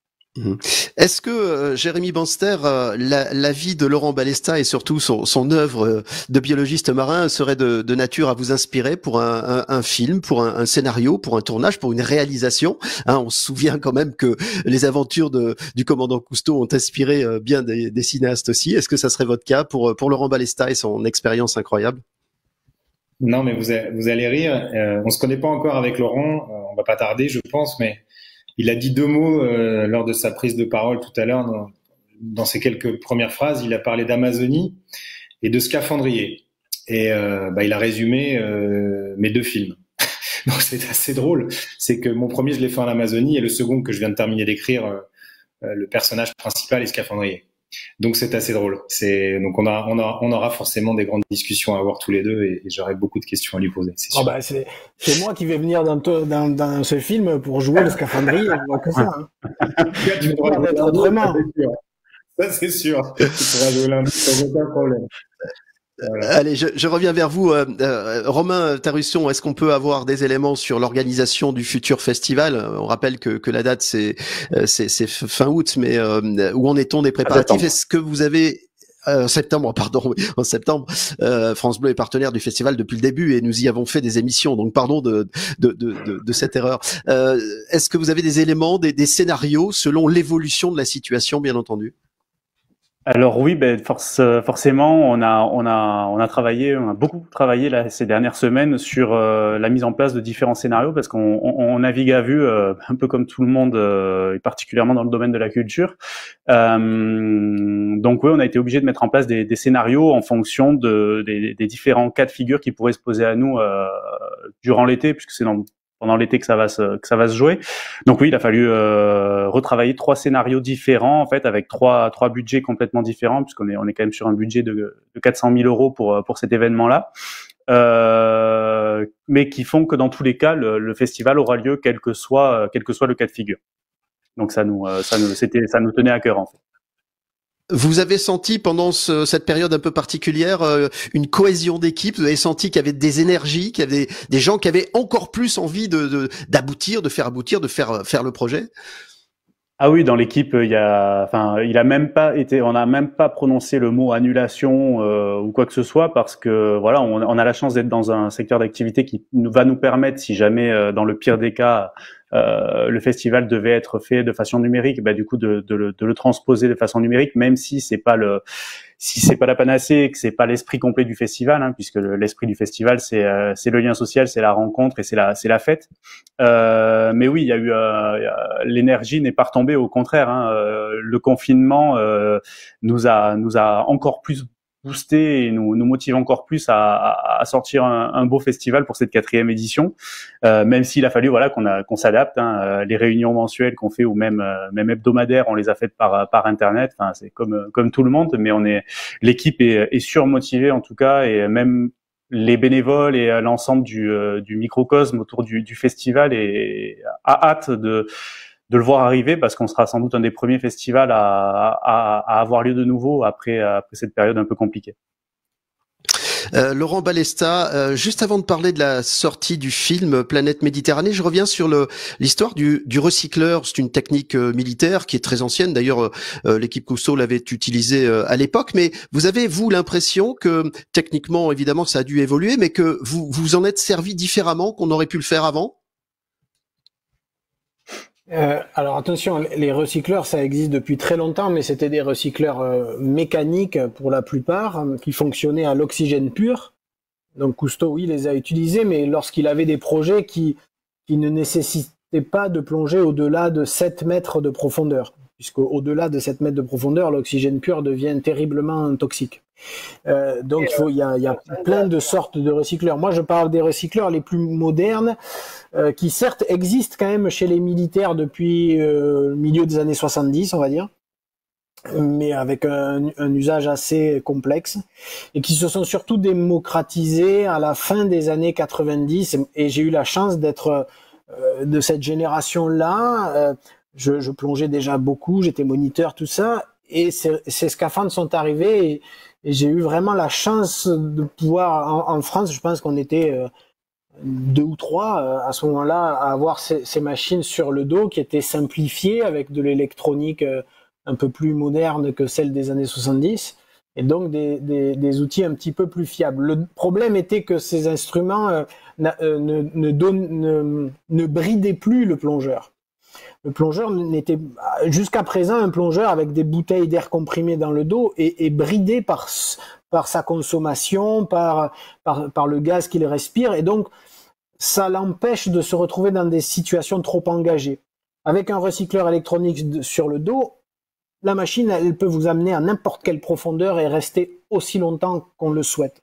Est-ce que euh, Jérémy Banster, euh, la, la vie de Laurent Balesta et surtout son, son œuvre euh, de biologiste marin serait de, de nature à vous inspirer pour un, un, un film, pour un, un scénario, pour un tournage, pour une réalisation, hein, on se souvient quand même que les aventures de, du commandant Cousteau ont inspiré euh, bien des, des cinéastes aussi. Est-ce que ça serait votre cas pour, pour Laurent Balesta et son expérience incroyable? Non, mais vous, a, vous allez rire. Euh, on se connaît pas encore avec Laurent. Euh, on va pas tarder, je pense, mais il a dit deux mots euh, lors de sa prise de parole tout à l'heure. Dans, dans ses quelques premières phrases, il a parlé d'Amazonie et de scaphandrier. Et euh, bah, il a résumé euh, mes deux films. Donc c'est assez drôle. C'est que mon premier, je l'ai fait en Amazonie, et le second que je viens de terminer d'écrire, euh, le personnage principal est scaphandrier. Donc c'est assez drôle. C'est donc on a on a on aura forcément des grandes discussions à avoir tous les deux, et, et j'aurai beaucoup de questions à lui poser. C'est sûr. Oh bah c'est c'est moi qui vais venir dans, dans dans ce film pour jouer le scaphandrier. On voit que ça. Hein. Tu ne pourras être autrement. Ça c'est sûr. Tu pourras jouer lundi sans aucun problème. Voilà. Allez, je, je reviens vers vous, euh, euh, Romain Tarusson. Est-ce qu'on peut avoir des éléments sur l'organisation du futur festival? On rappelle que, que la date c'est c'est, c'est fin août, mais euh, où en est-on des préparatifs? Est-ce que vous avez euh, septembre, pardon, oui, en septembre, euh, France Bleu est partenaire du festival depuis le début et nous y avons fait des émissions. Donc pardon de de de, de, de cette erreur. Euh, est-ce que vous avez des éléments, des, des scénarios selon l'évolution de la situation, bien entendu? Alors oui, ben force, forcément, on a on a on a travaillé, on a beaucoup travaillé là ces dernières semaines sur euh, la mise en place de différents scénarios, parce qu'on on, on navigue à vue, euh, un peu comme tout le monde, euh, et particulièrement dans le domaine de la culture. Euh, donc oui, on a été obligé de mettre en place des, des scénarios en fonction de des, des différents cas de figure qui pourraient se poser à nous euh, durant l'été, puisque c'est dans pendant l'été que ça va se que ça va se jouer. Donc oui, il a fallu euh, retravailler trois scénarios différents, en fait, avec trois trois budgets complètement différents, puisqu'on est on est quand même sur un budget de, de quatre cent mille euros pour pour cet événement-là, euh, mais qui font que dans tous les cas, le, le festival aura lieu quel que soit quel que soit le cas de figure. Donc ça nous ça nous c'était ça nous tenait à cœur, en fait. Vous avez senti pendant ce, cette période un peu particulière euh, une cohésion d'équipe? Vous avez senti qu'il y avait des énergies, qu'il y avait des, des gens qui avaient encore plus envie de, de d'aboutir, de faire aboutir, de faire faire le projet? Ah oui, dans l'équipe, il y a, enfin, il a même pas été, on n'a même pas prononcé le mot annulation euh, ou quoi que ce soit, parce que voilà, on, on a la chance d'être dans un secteur d'activité qui nous, va nous permettre, si jamais, euh, dans le pire des cas, euh, le festival devait être fait de façon numérique, bah du coup de, de, le, de le transposer de façon numérique, même si c'est pas le, si c'est pas la panacée et que c'est pas l'esprit complet du festival, hein, puisque le, l'esprit du festival c'est euh, c'est le lien social, c'est la rencontre et c'est la c'est la fête. Euh, mais oui, il y a eu euh, l'énergie n'est pas retombée, au contraire. Hein, euh, le confinement euh, nous a nous a encore plus boosté et nous nous motive encore plus à, à, à sortir un, un beau festival pour cette quatrième édition. Euh, même s'il a fallu voilà qu'on a qu'on s'adapte. Hein, les réunions mensuelles qu'on fait ou même euh, même hebdomadaires, on les a faites par par internet. Enfin, c'est comme comme tout le monde, mais on est l'équipe est, est surmotivée en tout cas, et même les bénévoles et l'ensemble du, euh, du microcosme autour du, du festival est a hâte de de le voir arriver, parce qu'on sera sans doute un des premiers festivals à, à, à avoir lieu de nouveau après après cette période un peu compliquée. Euh, Laurent Balesta, euh, juste avant de parler de la sortie du film Planète Méditerranée, je reviens sur le, l'histoire du, du recycleur. C'est une technique euh, militaire qui est très ancienne. D'ailleurs, euh, l'équipe Cousteau l'avait utilisée euh, à l'époque. Mais vous avez, vous, l'impression que techniquement, évidemment, ça a dû évoluer, mais que vous vous en êtes servi différemment qu'on aurait pu le faire avant? Euh, alors attention, les recycleurs, ça existe depuis très longtemps, mais c'était des recycleurs euh, mécaniques pour la plupart, euh, qui fonctionnaient à l'oxygène pur. Donc Cousteau, oui, les a utilisés, mais lorsqu'il avait des projets qui qui ne nécessitait pas de plonger au-delà de sept mètres de profondeur, puisque au-delà de sept mètres de profondeur, l'oxygène pur devient terriblement toxique. Euh, donc il faut, il y a, il y a plein de sortes de recycleurs. Moi, je parle des recycleurs les plus modernes, euh, qui certes existent quand même chez les militaires depuis euh, le milieu des années soixante-dix, on va dire, mais avec un, un usage assez complexe, et qui se sont surtout démocratisés à la fin des années quatre-vingt-dix. Et j'ai eu la chance d'être euh, de cette génération-là. Euh, je, je plongeais déjà beaucoup, j'étais moniteur, tout ça, et ces, ces scaphandres sont arrivés. Et, Et j'ai eu vraiment la chance de pouvoir, en, en France, je pense qu'on était euh, deux ou trois euh, à ce moment-là, à avoir ces, ces machines sur le dos qui étaient simplifiées avec de l'électronique euh, un peu plus moderne que celle des années soixante-dix, et donc des, des, des outils un petit peu plus fiables. Le problème était que ces instruments euh, euh, ne, ne, donnent, ne, ne bridaient plus le plongeur. Le plongeur n'était jusqu'à présent un plongeur avec des bouteilles d'air comprimé dans le dos et, et bridé par par sa consommation, par par par le gaz qu'il respire, et donc ça l'empêche de se retrouver dans des situations trop engagées. Avec un recycleur électronique sur le dos, la machine, elle peut vous amener à n'importe quelle profondeur et rester aussi longtemps qu'on le souhaite.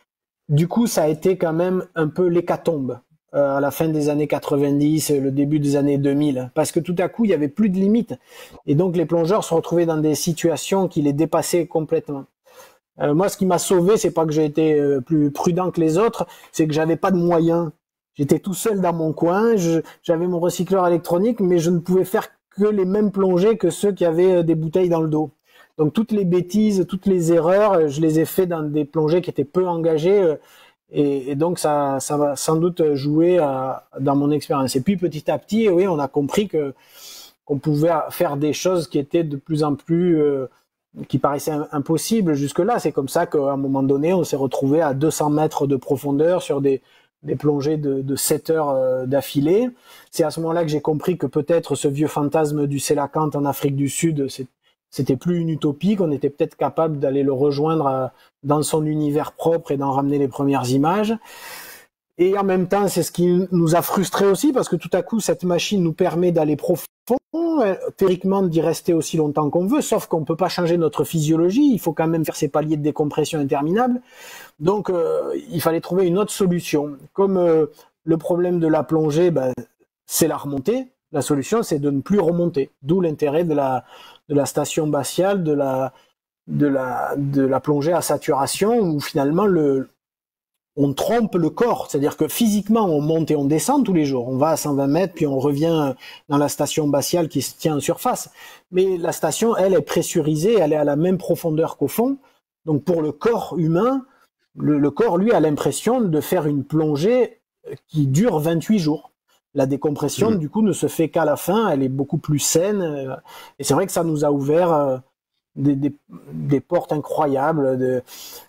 Du coup, ça a été quand même un peu l'hécatombe à la fin des années quatre-vingt-dix, le début des années deux mille, parce que tout à coup, il y avait plus de limites, et donc les plongeurs se retrouvaient dans des situations qui les dépassaient complètement. Euh, moi, ce qui m'a sauvé, c'est pas que j'ai été euh, plus prudent que les autres, c'est que j'avais pas de moyens. J'étais tout seul dans mon coin, je, j'avais mon recycleur électronique, mais je ne pouvais faire que les mêmes plongées que ceux qui avaient des bouteilles dans le dos. Donc toutes les bêtises, toutes les erreurs, je les ai fait dans des plongées qui étaient peu engagées, euh, Et, et donc ça, ça va sans doute jouer à, dans mon expérience. Et puis petit à petit, oui, on a compris que qu'on pouvait faire des choses qui étaient de plus en plus, euh, qui paraissaient impossibles jusque-là. C'est comme ça qu'à un moment donné, on s'est retrouvé à deux cents mètres de profondeur sur des, des plongées de, de sept heures euh, d'affilée. C'est à ce moment-là que j'ai compris que peut-être ce vieux fantasme du sélacanthe en Afrique du Sud, c'est c'était plus une utopie, qu'on était peut-être capable d'aller le rejoindre dans son univers propre et d'en ramener les premières images. Et en même temps, c'est ce qui nous a frustrés aussi, parce que tout à coup, cette machine nous permet d'aller profond, théoriquement d'y rester aussi longtemps qu'on veut, sauf qu'on peut pas changer notre physiologie, il faut quand même faire ces paliers de décompression interminables. Donc, euh, il fallait trouver une autre solution. Comme euh, le problème de la plongée, ben, c'est la remontée, la solution, c'est de ne plus remonter. D'où l'intérêt de la de la station batiale, de la, de la, de la plongée à saturation, où finalement le, on trompe le corps. C'est-à-dire que physiquement, on monte et on descend tous les jours. On va à cent vingt mètres, puis on revient dans la station batiale qui se tient en surface. Mais la station, elle, est pressurisée, elle est à la même profondeur qu'au fond. Donc pour le corps humain, le, le corps, lui, a l'impression de faire une plongée qui dure vingt-huit jours. La décompression, mmh. du coup, ne se fait qu'à la fin, elle est beaucoup plus saine. Et c'est vrai que ça nous a ouvert des, des, des portes incroyables. De,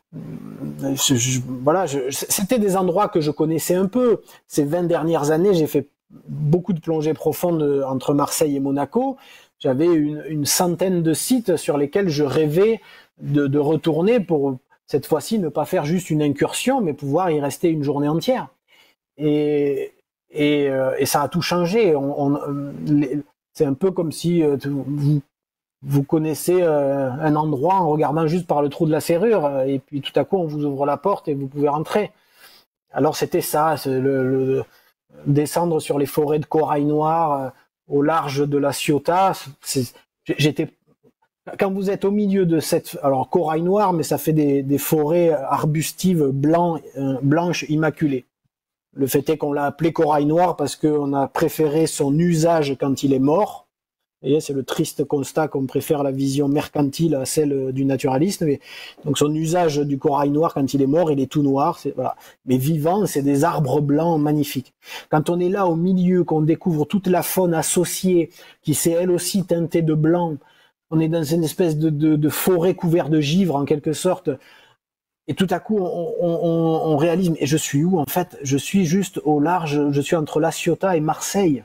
je, je, voilà, je, c'était des endroits que je connaissais un peu. Ces vingt dernières années, j'ai fait beaucoup de plongées profondes entre Marseille et Monaco. J'avais une, une centaine de sites sur lesquels je rêvais de, de retourner pour, cette fois-ci, ne pas faire juste une incursion, mais pouvoir y rester une journée entière. Et... Et, euh, et ça a tout changé. On, on, les, c'est un peu comme si euh, vous, vous connaissez euh, un endroit en regardant juste par le trou de la serrure, euh, et puis tout à coup on vous ouvre la porte et vous pouvez rentrer. Alors c'était ça, c'est le, le descendre sur les forêts de corail noir euh, au large de la Ciotat. C'est, j'étais quand vous êtes au milieu de cette, alors corail noir, mais ça fait des, des forêts arbustives blanc, euh, blanches immaculées. Le fait est qu'on l'a appelé corail noir parce qu'on a préféré son usage quand il est mort. Et c'est le triste constat qu'on préfère la vision mercantile à celle du naturaliste. Mais, donc son usage du corail noir quand il est mort, il est tout noir. C'est, voilà. Mais vivant, c'est des arbres blancs magnifiques. Quand on est là au milieu, qu'on découvre toute la faune associée, qui s'est elle aussi teintée de blanc, on est dans une espèce de, de, de forêt couverte de givre en quelque sorte. Et tout à coup, on, on, on réalise, et je suis où en fait? Je suis juste au large, je suis entre La Ciotat et Marseille.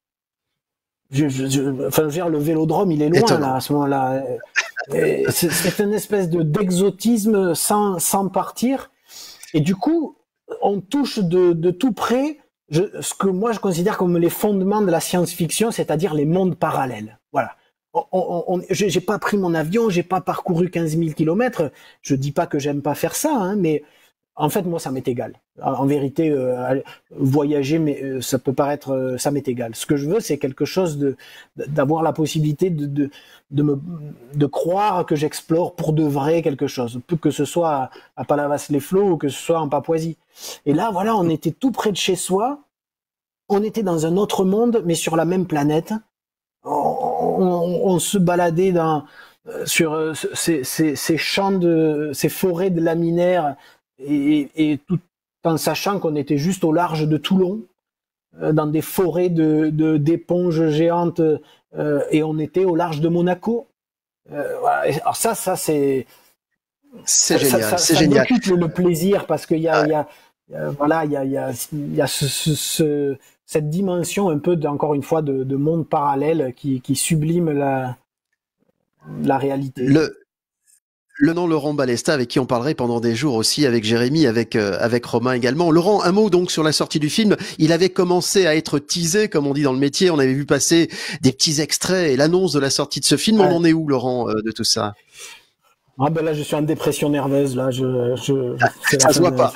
Je, je, je, enfin, je veux dire, le vélodrome, il est loin Étonnant. là à ce moment-là. Et c'est, c'est une espèce de d'exotisme sans, sans partir. Et du coup, on touche de, de tout près je, ce que moi je considère comme les fondements de la science-fiction, c'est-à-dire les mondes parallèles. Voilà. On, on, on, j'ai pas pris mon avion, j'ai pas parcouru quinze mille kilomètres. Je dis pas que j'aime pas faire ça, hein, mais en fait, moi, ça m'est égal. En vérité, euh, voyager, mais euh, ça peut paraître, euh, ça m'est égal. Ce que je veux, c'est quelque chose de, d'avoir la possibilité de, de, de me, de croire que j'explore pour de vrai quelque chose, que ce soit à, à Palavas-les-Flots ou que ce soit en Papouasie. Et là, voilà, on était tout près de chez soi. On était dans un autre monde, mais sur la même planète. On, on, on se baladait dans, sur ces, ces, ces champs de, ces forêts de laminaires. Et, et tout en sachant qu'on était juste au large de Toulon, euh, dans des forêts de, de d'éponges géantes, euh, et on était au large de Monaco. Euh, voilà. Alors ça, ça c'est c'est ça, génial, ça, c'est ça génial. m'occupe le plaisir parce qu'il y a, ouais. il y a, il y a, voilà, il y a, il y a, il y a ce, ce, ce, cette dimension un peu de, encore une fois de, de monde parallèle qui, qui sublime la, la réalité. Le Le nom Laurent Balesta, avec qui on parlerait pendant des jours aussi, avec Jérémy, avec euh, avec Romain également. Laurent, un mot donc sur la sortie du film. Il avait commencé à être teasé, comme on dit dans le métier. On avait vu passer des petits extraits et l'annonce de la sortie de ce film. Ouais. On en est où, Laurent, euh, de tout ça? Ah ben là, je suis en dépression nerveuse. Là, je, je, ah, ça se voit de... pas.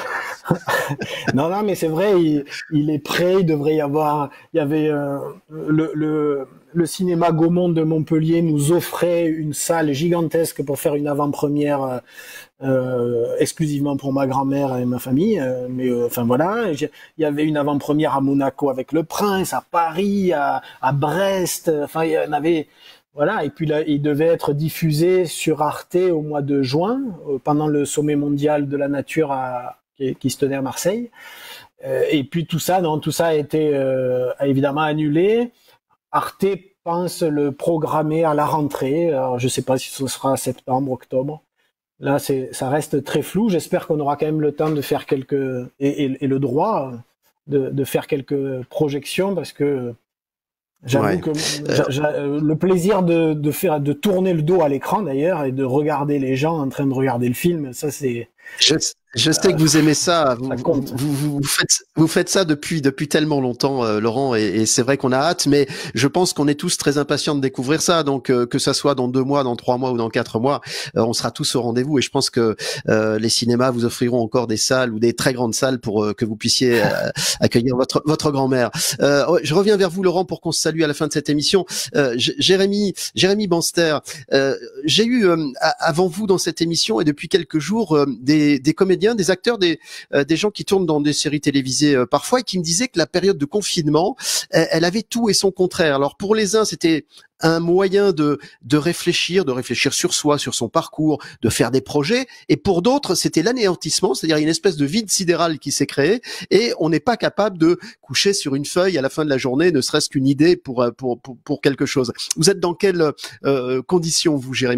non, non, mais c'est vrai. Il, il est prêt. Il devrait y avoir. Il y avait euh, le, le le cinéma Gaumont de Montpellier nous offrait une salle gigantesque pour faire une avant-première euh, exclusivement pour ma grand-mère et ma famille. Euh, mais euh, enfin voilà, il y avait une avant-première à Monaco avec le Prince, à Paris, à, à Brest. Enfin, il y en avait. Voilà, et puis là, il devait être diffusé sur Arte au mois de juin, euh, pendant le sommet mondial de la nature à, qui, qui se tenait à Marseille. Euh, et puis tout ça, non, tout ça a été euh, a évidemment annulé. Arte pense le programmer à la rentrée. Alors, je sais pas si ce sera septembre, octobre. Là, c'est, ça reste très flou. J'espère qu'on aura quand même le temps de faire quelques et, et, et le droit de, de faire quelques projections parce que j'avoue ouais. que j'a, j'a, le plaisir de, de faire, de tourner le dos à l'écran d'ailleurs et de regarder les gens en train de regarder le film, ça c'est. Je... Je sais que vous aimez ça. Vous, ça vous, vous, vous, faites, vous faites ça depuis depuis tellement longtemps, euh, Laurent, et, et c'est vrai qu'on a hâte. Mais je pense qu'on est tous très impatients de découvrir ça. Donc euh, que ça soit dans deux mois, dans trois mois ou dans quatre mois, euh, on sera tous au rendez-vous. Et je pense que euh, les cinémas vous offriront encore des salles ou des très grandes salles pour euh, que vous puissiez euh, accueillir votre votre grand-mère. Euh, je reviens vers vous, Laurent, pour qu'on se salue à la fin de cette émission. Euh, Jérémy, Jérémy Banster, euh, j'ai eu euh, avant vous dans cette émission et depuis quelques jours euh, des, des comédiens, des acteurs, des, euh, des gens qui tournent dans des séries télévisées euh, parfois et qui me disaient que la période de confinement, elle, elle avait tout et son contraire. Alors pour les uns, c'était un moyen de, de réfléchir, de réfléchir sur soi, sur son parcours, de faire des projets. Et pour d'autres, c'était l'anéantissement, c'est-à-dire une espèce de vide sidéral qui s'est créé et on n'est pas capable de coucher sur une feuille à la fin de la journée, ne serait-ce qu'une idée pour, pour, pour, pour quelque chose. Vous êtes dans quelles euh, conditions, vous, Jérémy ?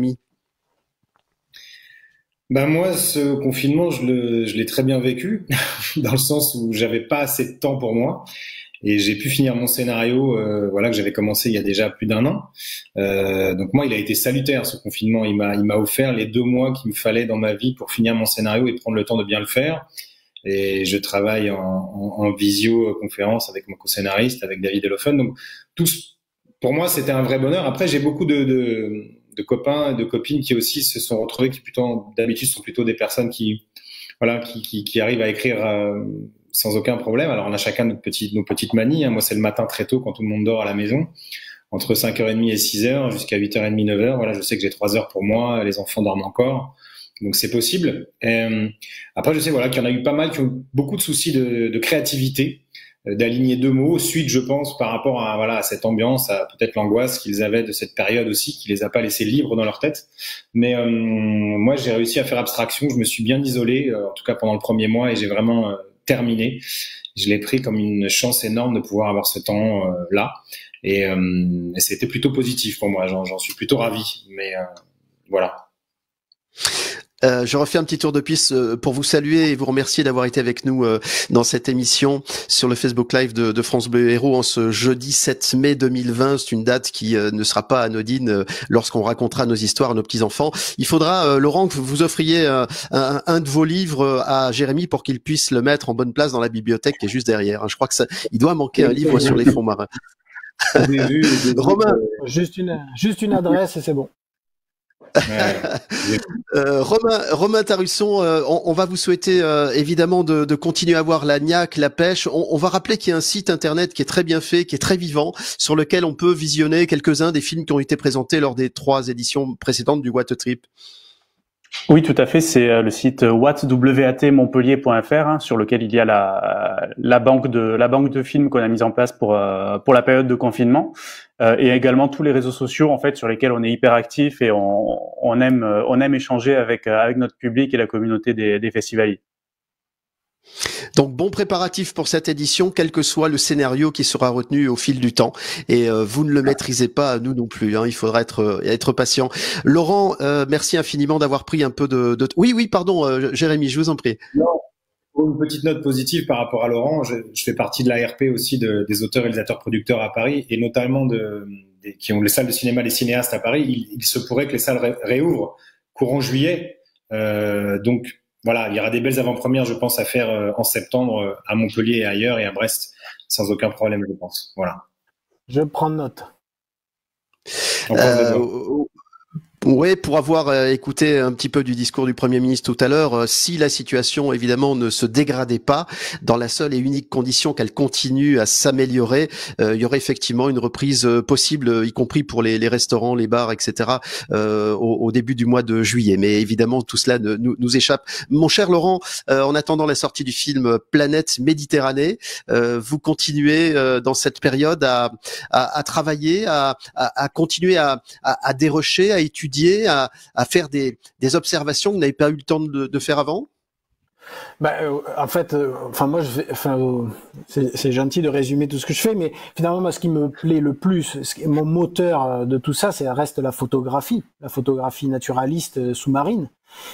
Ben moi, ce confinement, je, le, je l'ai très bien vécu, dans le sens où j'avais pas assez de temps pour moi. Et j'ai pu finir mon scénario, euh, voilà, que j'avais commencé il y a déjà plus d'un an. Euh, donc moi, il a été salutaire, ce confinement. Il m'a, il m'a offert les deux mois qu'il me fallait dans ma vie pour finir mon scénario et prendre le temps de bien le faire. Et je travaille en, en, en visioconférence avec mon co-scénariste, avec David Elofen. Donc tout, pour moi, c'était un vrai bonheur. Après, j'ai beaucoup de, de, de copains et de copines qui aussi se sont retrouvés, qui plutôt, d'habitude, sont plutôt des personnes qui, voilà, qui, qui, qui arrivent à écrire euh, sans aucun problème. Alors, on a chacun nos petites, nos petites manies. Hein. Moi, c'est le matin très tôt quand tout le monde dort à la maison, entre cinq heures trente et six heures jusqu'à huit heures trente, neuf heures. Voilà, je sais que j'ai trois heures pour moi. Les enfants dorment encore. Donc, c'est possible. Et, après, je sais, voilà, qu'il y en a eu pas mal qui ont beaucoup de soucis de, de créativité, d'aligner deux mots. Suite, je pense, par rapport à, voilà, à cette ambiance, à peut-être l'angoisse qu'ils avaient de cette période aussi, qui les a pas laissés libres dans leur tête. Mais, euh, moi, j'ai réussi à faire abstraction. Je me suis bien isolé, euh, en tout cas pendant le premier mois, et j'ai vraiment, euh, terminé. Je l'ai pris comme une chance énorme de pouvoir avoir ce temps euh, là, et, euh, et c'était plutôt positif pour moi. J'en, j'en suis plutôt ravi. Mais euh, voilà. Euh, je refais un petit tour de piste pour vous saluer et vous remercier d'avoir été avec nous euh, dans cette émission sur le Facebook Live de, de France Bleu Héros en ce jeudi sept mai deux mille vingt. C'est une date qui euh, ne sera pas anodine euh, lorsqu'on racontera nos histoires à nos petits-enfants. Il faudra, euh, Laurent, que vous offriez euh, un, un de vos livres à Jérémy pour qu'il puisse le mettre en bonne place dans la bibliothèque qui est juste derrière. Je crois que ça, il doit manquer un livre sur les fonds marins. Romain, juste une, juste une adresse et c'est bon. euh, Romain, Romain Tarusson, euh, on, on va vous souhaiter euh, évidemment de, de continuer à voir la niaque, la pêche. On, on va rappeler qu'il y a un site internet qui est très bien fait, qui est très vivant, sur lequel on peut visionner quelques-uns des films qui ont été présentés lors des trois éditions précédentes du What a Trip. Oui, tout à fait. C'est le site wat montpellier point f r hein, sur lequel il y a la, la banque de la banque de films qu'on a mise en place pour euh, pour la période de confinement euh, et également tous les réseaux sociaux en fait sur lesquels on est hyper actif et on, on aime on aime échanger avec avec notre public et la communauté des, des festivaliers. Donc bon préparatif pour cette édition, quel que soit le scénario qui sera retenu au fil du temps. Et euh, vous ne le maîtrisez pas, nous non plus. Hein, il faudra être être patient. Laurent, euh, merci infiniment d'avoir pris un peu de. de... Oui, oui, pardon, euh, Jérémy, je vous en prie. Non, une petite note positive par rapport à Laurent. Je, je fais partie de l'A R P aussi de, des auteurs, réalisateurs, producteurs à Paris, et notamment de, des, qui ont les salles de cinéma, les cinéastes à Paris. Il, il se pourrait que les salles ré, réouvrent courant juillet. Euh, donc voilà, il y aura des belles avant-premières, je pense, à faire euh, en septembre euh, à Montpellier et ailleurs et à Brest, sans aucun problème, je pense. Voilà. Je prends note. Euh, Oui, pour avoir euh, écouté un petit peu du discours du Premier ministre tout à l'heure, euh, si la situation évidemment ne se dégradait pas, dans la seule et unique condition qu'elle continue à s'améliorer, euh, il y aurait effectivement une reprise euh, possible, y compris pour les, les restaurants, les bars, et cetera. Euh, au, au début du mois de juillet. Mais évidemment, tout cela ne, nous, nous échappe. Mon cher Laurent, euh, en attendant la sortie du film Planète Méditerranée, euh, vous continuez euh, dans cette période à, à, à travailler, à, à, à continuer à, à, à dérocher, à étudier, À, à faire des, des observations que vous n'avez pas eu le temps de, de faire avant? Ben, euh, en fait, euh, enfin moi, je fais, enfin, euh, c'est, c'est gentil de résumer tout ce que je fais, mais finalement, moi, ce qui me plaît le plus, ce qui, mon moteur de tout ça, c'est reste la photographie, la photographie naturaliste euh, sous-marine,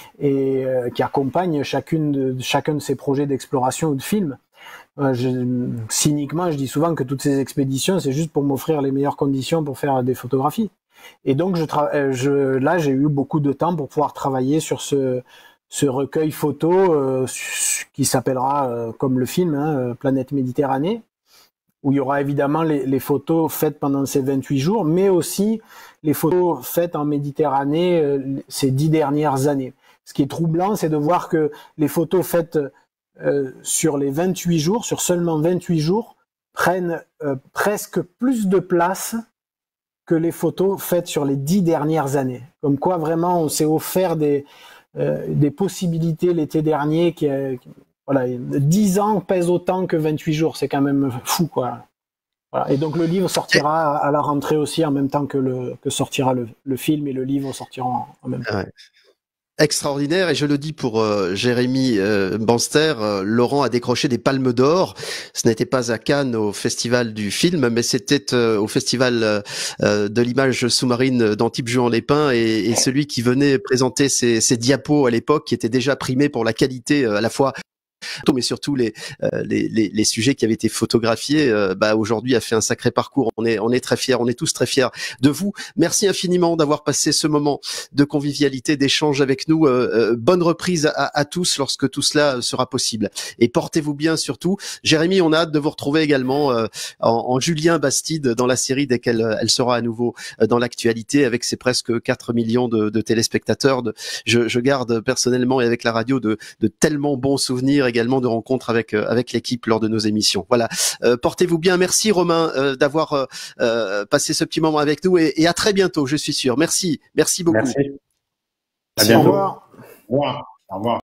et euh, qui accompagne chacune de, chacun de ces projets d'exploration ou de films. Euh, je, cyniquement, je dis souvent que toutes ces expéditions, c'est juste pour m'offrir les meilleures conditions pour faire des photographies. Et donc, je, tra- je là, j'ai eu beaucoup de temps pour pouvoir travailler sur ce, ce recueil photo euh, qui s'appellera, euh, comme le film, hein, Planète Méditerranée, où il y aura évidemment les, les photos faites pendant ces vingt-huit jours, mais aussi les photos faites en Méditerranée euh, ces dix dernières années. Ce qui est troublant, c'est de voir que les photos faites euh, sur les vingt-huit jours, sur seulement vingt-huit jours, prennent euh, presque plus de place que les photos faites sur les dix dernières années. Comme quoi, vraiment, on s'est offert des, euh, des possibilités l'été dernier qui, euh, qui voilà, dix ans pèsent autant que vingt-huit jours. C'est quand même fou, quoi. Voilà. Et donc, le livre sortira à la rentrée aussi en même temps que, le, que sortira le, le film, et le livre sortiront en même temps. Ouais. Extraordinaire, et je le dis pour euh, Jérémy euh, Banster, euh, Laurent a décroché des palmes d'or. Ce n'était pas à Cannes au festival du film, mais c'était euh, au festival euh, de l'image sous-marine d'Antibes-Juan-les-Pins, et, et celui qui venait présenter ses, ses diapos à l'époque, qui était déjà primé pour la qualité euh, à la fois, mais surtout les, euh, les, les, les sujets qui avaient été photographiés, euh, bah, aujourd'hui a fait un sacré parcours. On est, on est très fiers, on est tous très fiers de vous. Merci infiniment d'avoir passé ce moment de convivialité, d'échange avec nous. Euh, euh, bonne reprise à, à tous lorsque tout cela sera possible. Et portez-vous bien surtout. Jérémy, on a hâte de vous retrouver également euh, en, en Julien Bastide dans la série dès qu'elle elle sera à nouveau dans l'actualité avec ses presque quatre millions de, de téléspectateurs. De, je, je garde personnellement et avec la radio de, de tellement bons souvenirs également de rencontres avec euh, avec l'équipe lors de nos émissions. Voilà. Euh, portez-vous bien. Merci Romain euh, d'avoir euh, euh, passé ce petit moment avec nous, et, et à très bientôt, je suis sûr. Merci. Merci beaucoup. Merci. À bientôt. Au revoir. Au revoir. Au revoir.